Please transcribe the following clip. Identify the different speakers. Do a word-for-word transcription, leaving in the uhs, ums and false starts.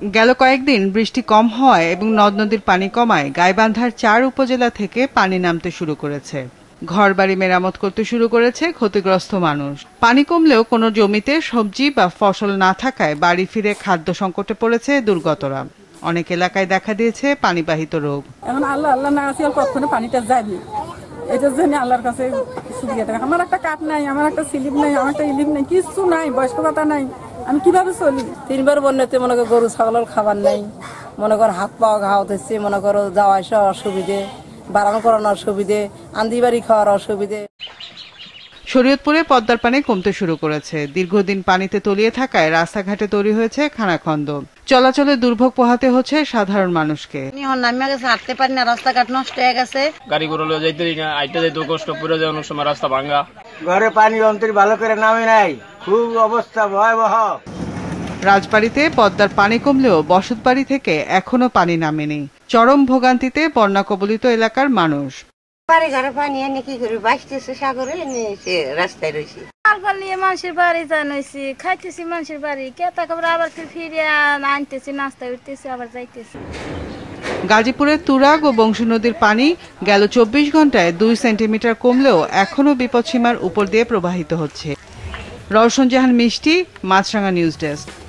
Speaker 1: গেল কয়েকদিন বৃষ্টি কম হওয়ায় এবং নদ নদীর পানি কমায় গাইবান্ধার চার উপজেলা থেকে পানি নামতে শুরু করেছে। ঘরবাড়ি মেরামত করতে শুরু করেছে ক্ষতিগ্রস্ত মানুষ। পানি কমলেও কোনো জমিতে সবজি বা ফসল না থাকায় বাড়ি ফিরে খাদ্য সংকটে পড়েছে দুর্গতরা। অনেক এলাকায় দেখা দিয়েছে পানিবাহিত রোগ।
Speaker 2: এখন আল্লাহ আল্লাহ না আছে, কখনো পানিটা যায়নি, এটার জন্য আল্লাহর কাছে সুবিধা থাকে। আমার একটা কাঠ নাই, আমার একটা স্লিপ নাই, আমার একটা ইলিপ নাই, কিছু নাই, বয়স্ক ভাতা নাই, আমি কিভাবে চলি?
Speaker 3: তিনবার বন্যাতে মনে করো গরু ছাগলের খাবার নাই, মনে করো হাত পাওয়া ঘা হতেছে, মনে করো যাওয়া আসা অসুবিধে, বাড়ানো করানোর অসুবিধে, আন্দি বাড়ি খাওয়ার অসুবিধে।
Speaker 1: শরীয়তপুরে পদ্মার পানি কমতে শুরু করেছে। দীর্ঘদিন পানিতে তলিয়ে থাকায় রাস্তাঘাটে তৈরি হয়েছে খানাখন্দ। চলাচলে দুর্ভোগ পোহাতে হচ্ছে সাধারণ মানুষকে।
Speaker 3: হাঁটতে পারি না, রাস্তাঘাট নষ্ট হয়ে গেছে,
Speaker 4: গাড়ি ঘোড়া যাইতে না, আইতে যাইতে কষ্ট পড়ে যায়, অনেক সময় রাস্তা ভাঙা,
Speaker 5: ঘরে পানি অন্তর ভালো করে নামে নাই, খুব অবস্থা ভয়াবহ।
Speaker 1: রাজবাড়িতে পদ্মার পানি কমলেও বসতবাড়ি থেকে এখনো পানি নামেনি। চরম ভোগান্তিতে বন্যা কবলিত এলাকার মানুষ।
Speaker 6: বাড়ি ঘরে পানি এনে কি করি, বাঁচতেছে সাগরে, এনে রাস্তায় রয়েছি।
Speaker 7: নিয়ে মানুষের বাড়ি জানাইছি, খাইতেছি মানুষের বাড়ি, কেতা খবর আবার ফিরে আনতেছি, নাস্তায় উঠতেছি, আবার যাইতেছি।
Speaker 1: গাজীপুরের তুরাগ ও বংশী নদীর পানি গেল চব্বিশ ঘন্টায় দুই সেন্টিমিটার কমলেও এখনো বিপদসীমার উপর দিয়ে প্রবাহিত হচ্ছে। রওশন জাহান মিষ্টি, মাছরাঙা নিউজ ডেস্ক।